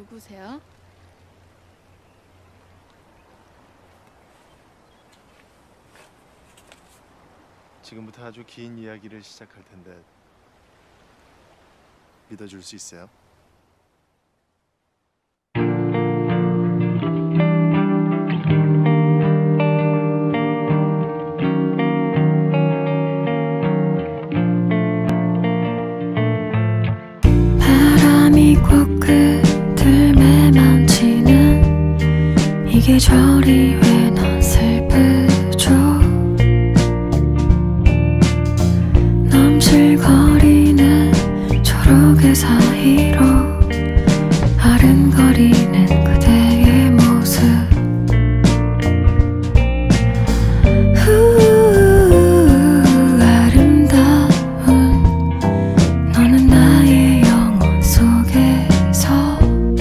누구세요? 지금부터 아주 긴 이야기를 시작할 텐데 믿어줄 수 있어요? 바람이 코끝을 만지는 이 계절이 왜 넌 슬프죠? 넘실거리는 초록의 사이로 아른거리는 그대의 모습. 아름다운 너는 나의 영혼 속에서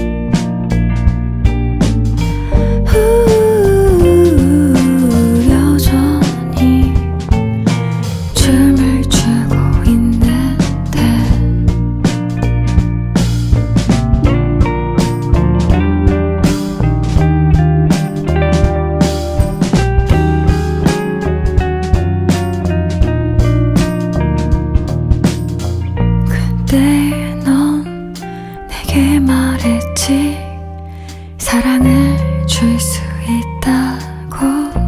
여전히 춤을 추고 있는데 그때 넌 내게 말했지 사랑을 줄 수 있다고.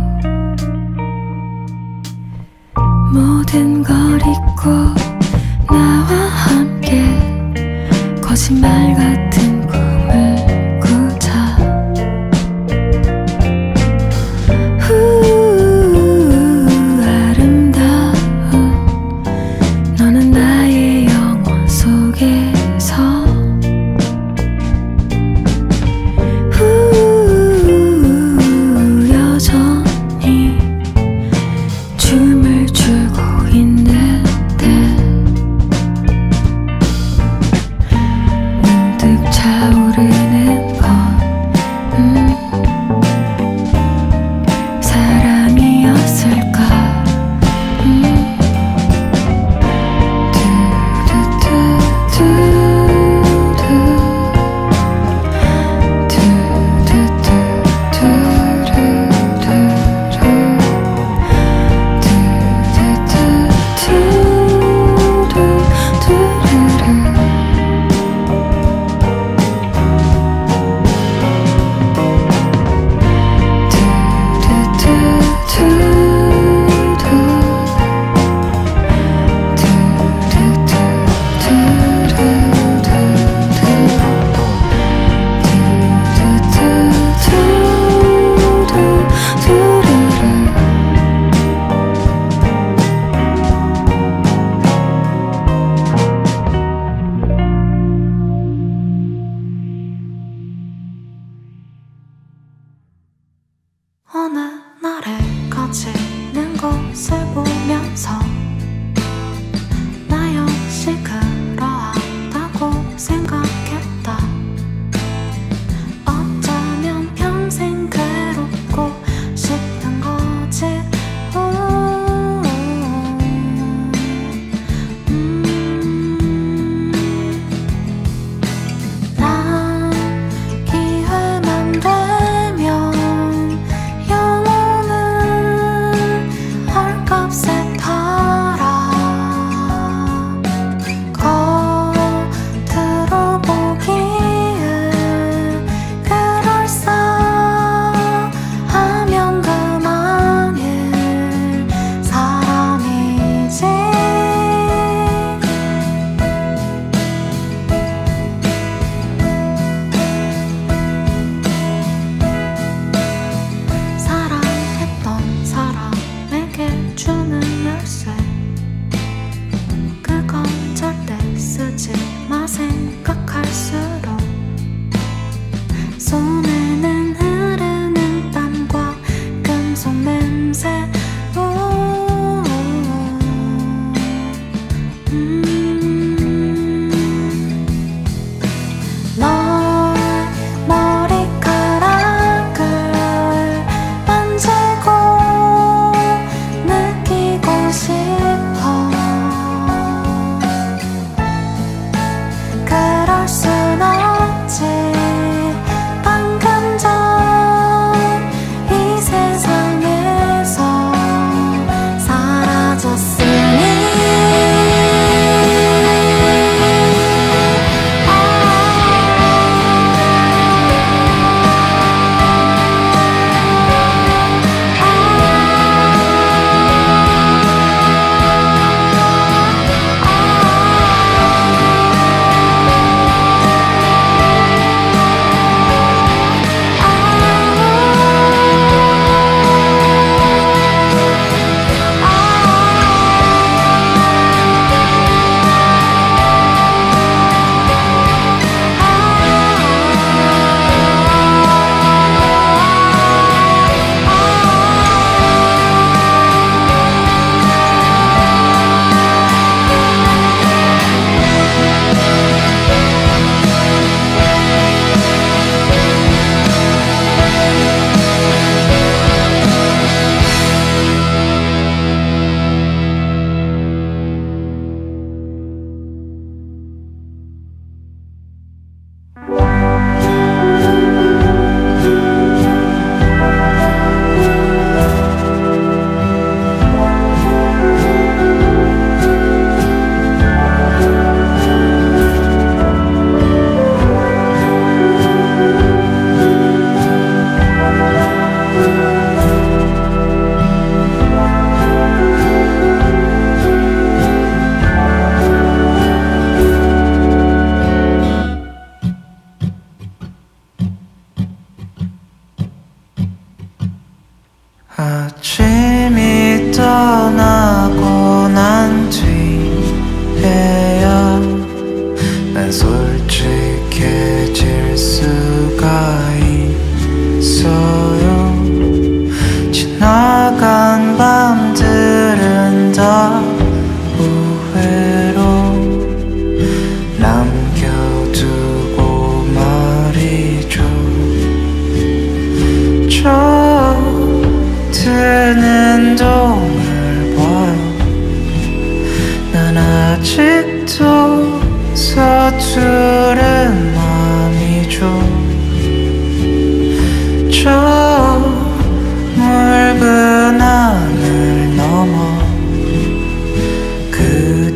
모든 걸 잊고 나와 함께 거짓말 같은 꿈을 꾸자. 아름다운 너는 나의 영혼 속에서 여전히 춤을 추고 있는데 문득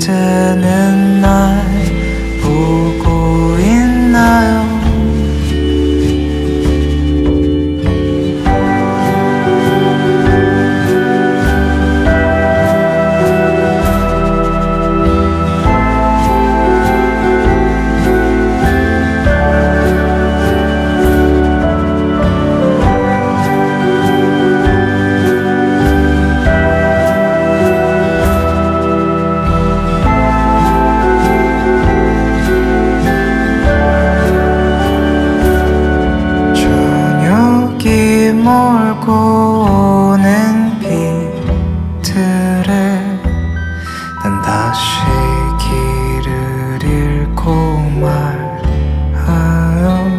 그대는 날 보고 있나요? 몰고 오는 빛들에 난 다시 길을 잃고 말아요.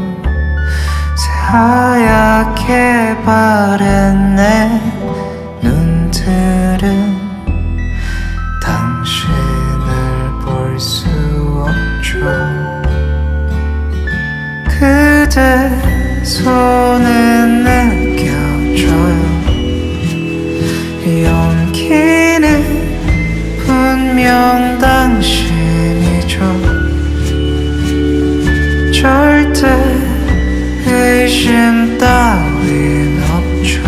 새하얗게 바랜 내 눈들은 당신을 볼 수 없죠. 그대 손은 느껴져요. 용기는 분명 당신이죠. 절대 의심 따윈 없죠.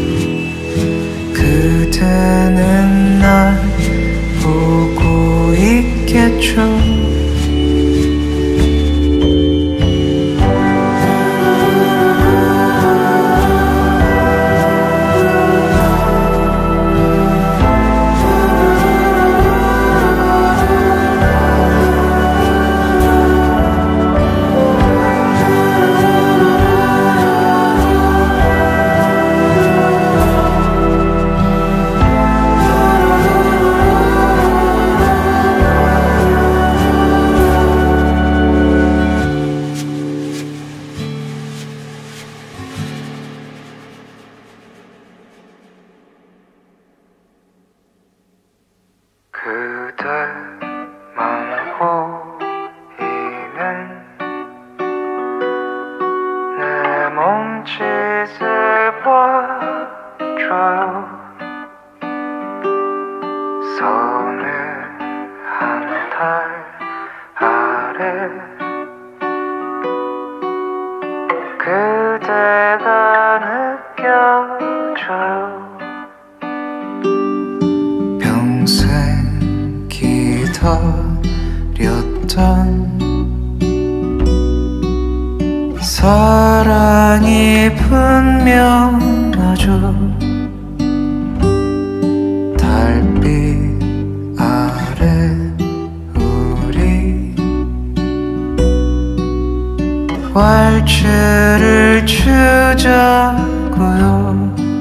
그대는 날 보고 있겠죠. 그대만 보이는 내 몸짓을 봐줘요. 서늘 한 달 아래 그대가 느껴져요. 평생 기다렸던 사랑이 분명하죠. 달빛 아래 우리 왈츠를 추자고요.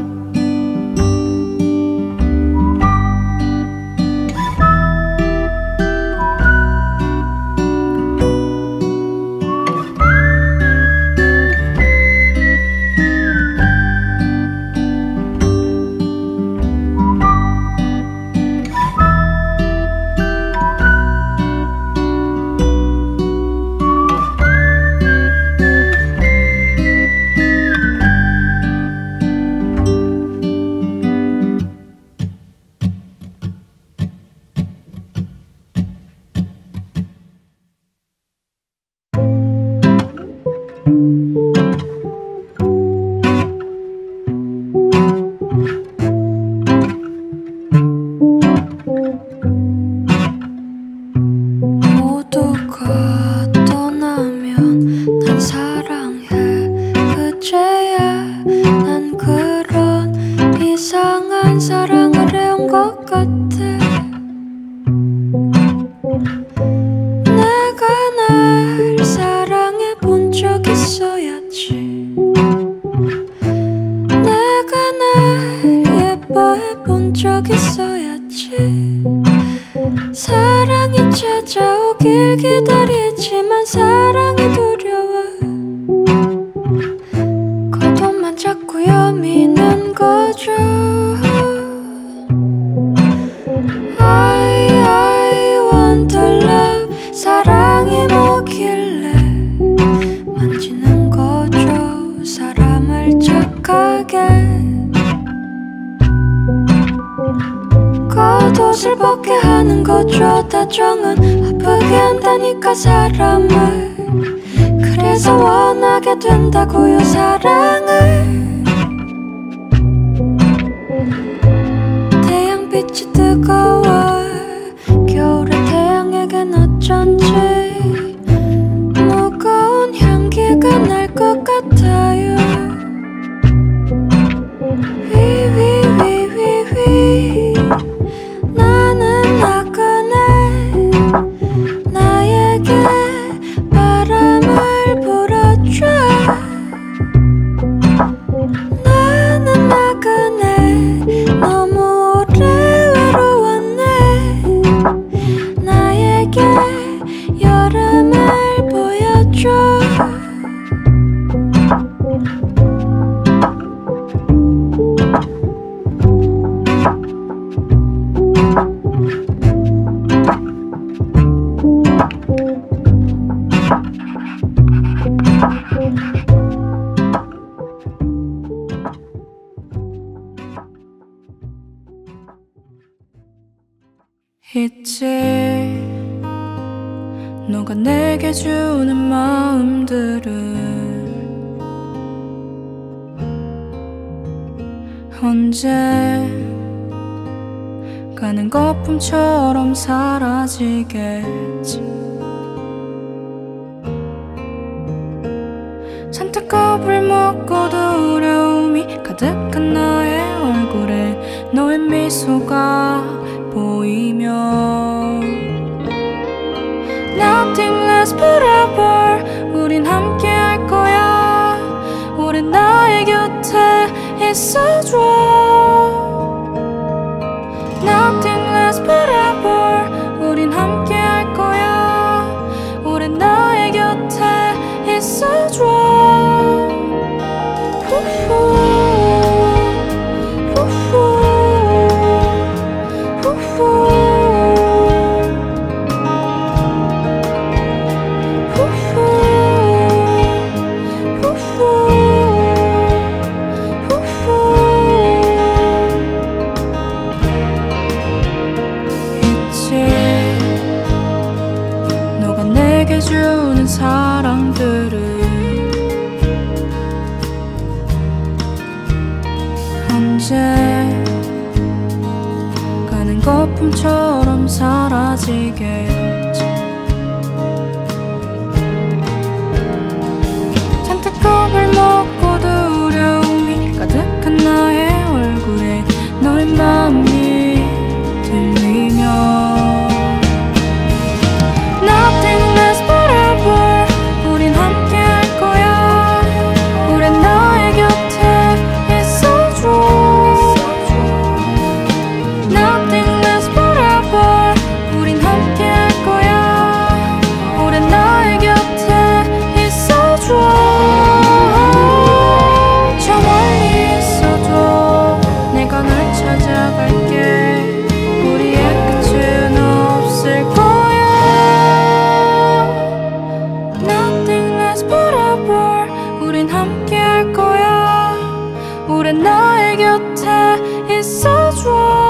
모두가 떠나면 난 사랑해. 그제야 난 그런 이상한 사랑을 해온 것 같아. 내가 날 사랑해 본 적 있어야지. 내가 날 예뻐해 본 적 있어야지. 사랑이 찾아오길 기다리지만 사랑이 두려워. 거동만 자꾸 여미는 거죠. I want love. 사랑이 뭐길래 만지는 거죠. 사람을 착하게 겉옷을 벗게 하는 하는 거죠. 다정은 아프게 한다니까 사람을. 그래서 원하게 된다고요 사랑을. 태양빛이 뜨거워. 겨울의 태양에겐 어쩐지 무거운 향기가 날 것 같아요. 위위위위위 나는 나그네. 나에게 바람을 불어줘. 나는 나그네. 너무 오래 외로웠네. 나에게 여름을 보여줘. 있지 너가 내게 주는 마음들을 언제 가는 거품처럼 사라지겠지. 잔뜩 겁을 먹고도 두려움이 가득한 나의 얼굴에 너의 미소가 보이면 Nothing lasts forever. 우린 함께 할 거야. 오랜 나의 곁에 있어줘. Nothing lasts forever. 우린 함께 할 거야. 오랜 나의 곁에 있어줘. 주는 사랑들을 언제 가는 거품처럼 사라지겠지. 잔뜩 겁을 먹고 두려움이 가득한 나의 얼굴에 너의 마음이 들리면 Nothing lasts forever. 우린 함께 할 거야. 오랜 나의 곁에 있어줘. Nothing lasts forever. 우린 함께 할 거야. 오랜 나의 곁에 있어줘. 저 멀리 있어도 내가 널 찾아갈게. 우리의 끝은 없을 거야. 우린 함께 할 거야. 오랜 나의 곁에 있어줘.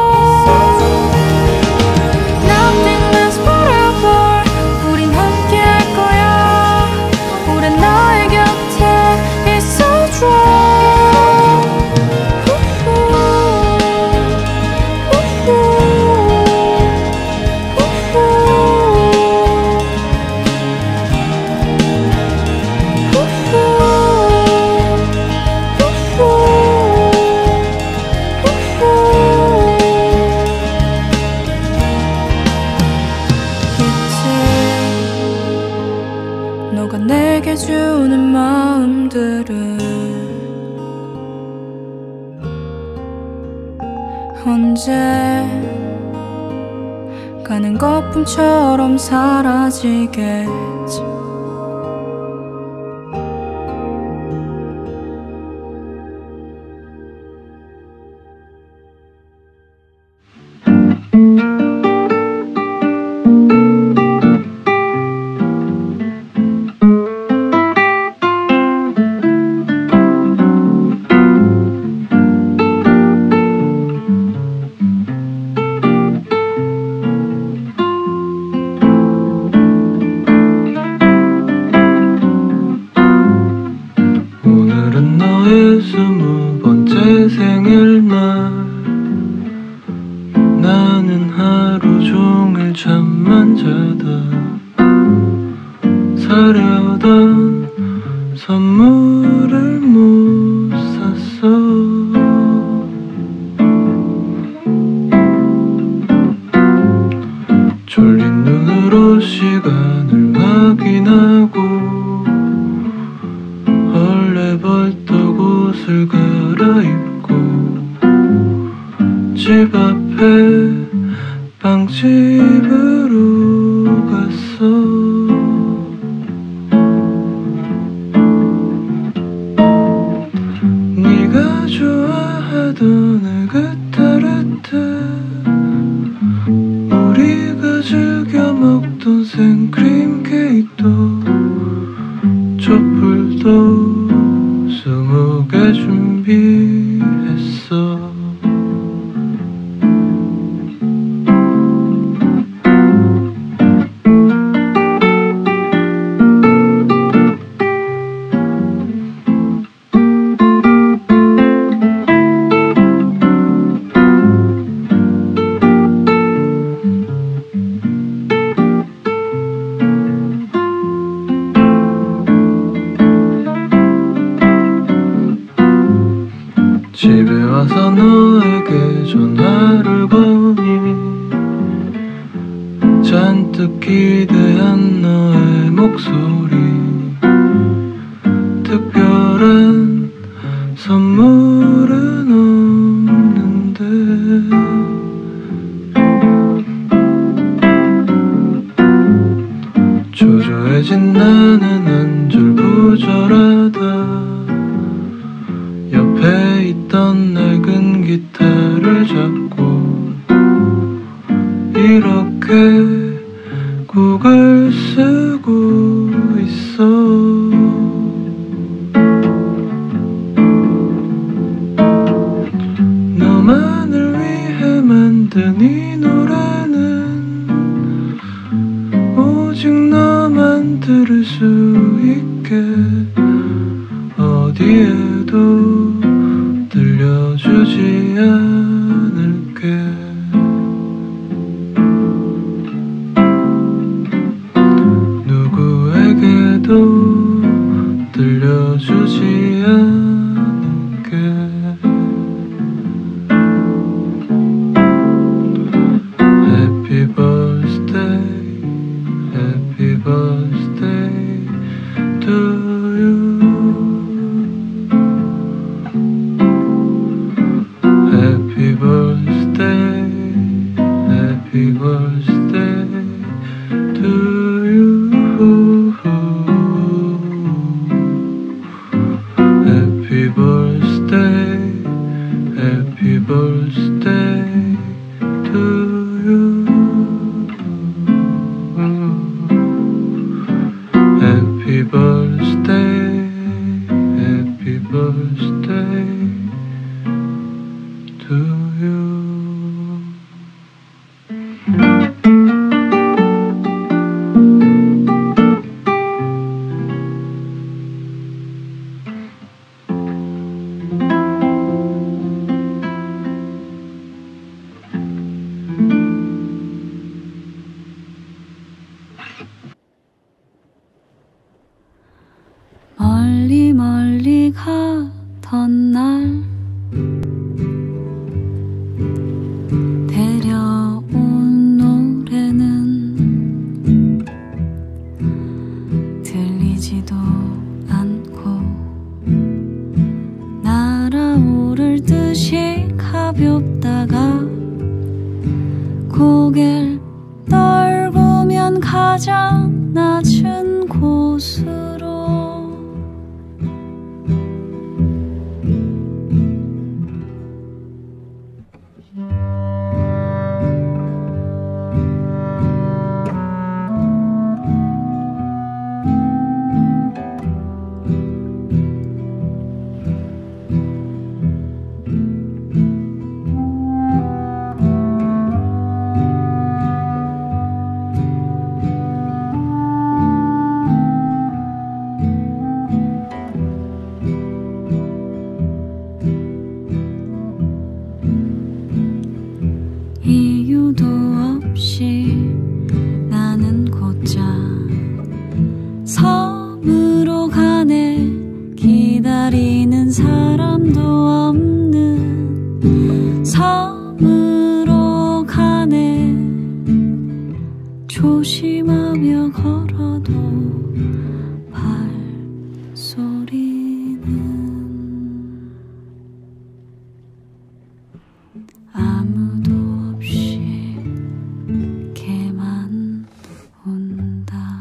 Nothing lasts forever. 우린 함께 할 거야. 오랜 나의 곁에 있어줘. 너가 내게 주는 마음들을 언제 가는 거품처럼 사라지겠지. 오늘 잠만 자다 사려던 선물을 못 샀어. 졸린 눈으로 시간을 확인하고 헐레벌떡 옷을 갈아입고 집 앞에 빵집으로 갔어. 네가 좋아하던 에그타르트, 우리가 즐겨 먹던 생크림 케이크도 촛불도 20개 준비했어. 집에 와서 너에게 전화를 거니 잔뜩 기대한 너의 목소리. 특별한 선물은 없는데 초조해진 나는 안절부절하다 옆에 있던 낡은 기타를 잡고 이렇게 곡을 쓰고 있어. 너만을 위해 만든 이 노래는 오직 너만 들을 수 있게 어디에도 들려주지 않을게. 누구에게도 들려주지 않을게. Happy birthday, happy birthday to you. Happy birthday, happy birthday to you. Happy birthday, happy birthday to you. Happy birthday, happy birthday to you. 멀리 멀리 가던 날 데려온 노래는 들리지도 않고 날아오를 듯이 가볍다가 고개를 떨구면 가장 낮은 곳으로 조심하며 걸어도 발소리는 아무도 없이 걔만 온다.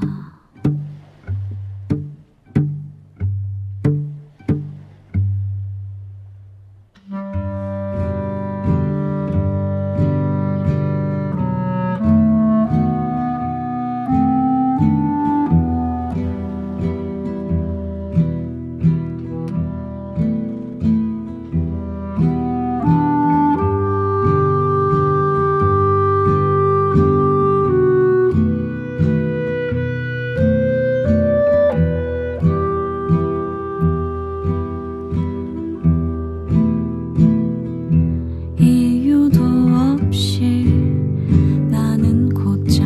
이유도 없이 나는 곧장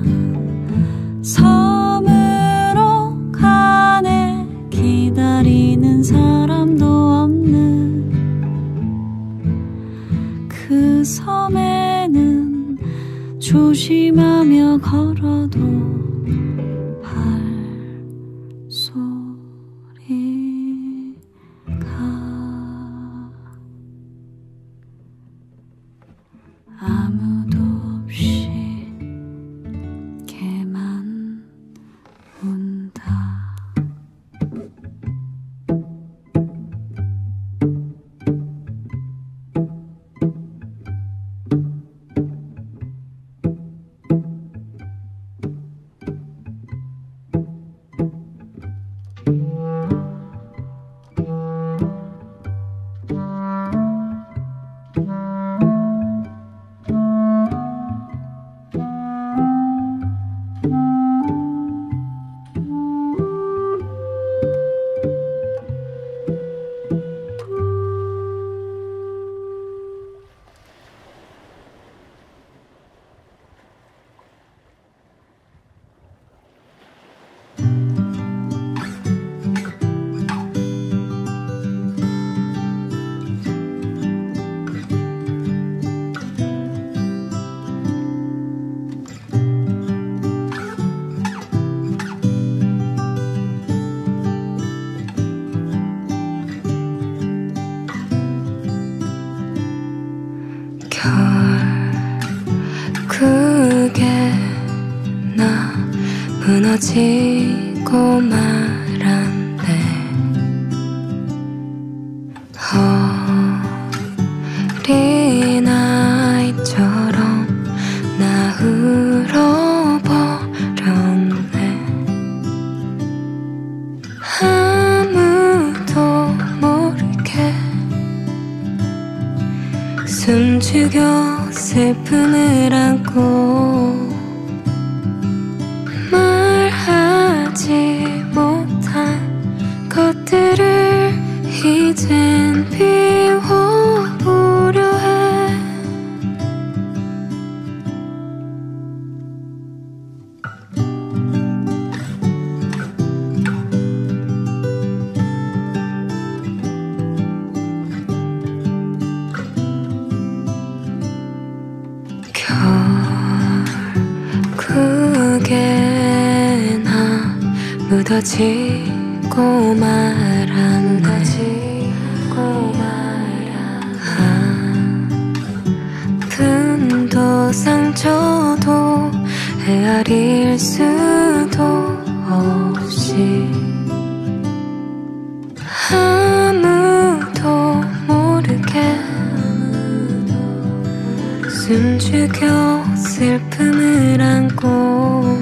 섬으로 가네. 기다리는 사람도 없는 그 섬에는 조심하며 걸어도 발소리가 아무도 없이 걔만 온다. 결국에 나 무너지고 말았네. 어린아이처럼 나 울어버렸네. 아무도 모르게 숨죽여 슬픔을 안고 말하지 못한 것들을 이젠 비워보려 해. 결국에 나 묻어지고 말았네. 아픔도 상처도 헤아릴 수도 없이 아무도 모르게 숨죽여 슬픔을 안고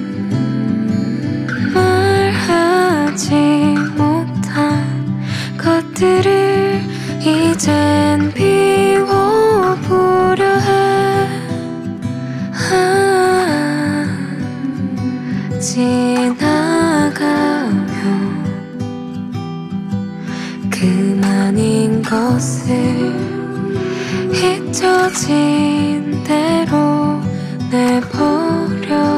말하지 못한 것들을 이젠 비워보려 해. 지나가면 그만인 것을 잊혀진 대로 내버려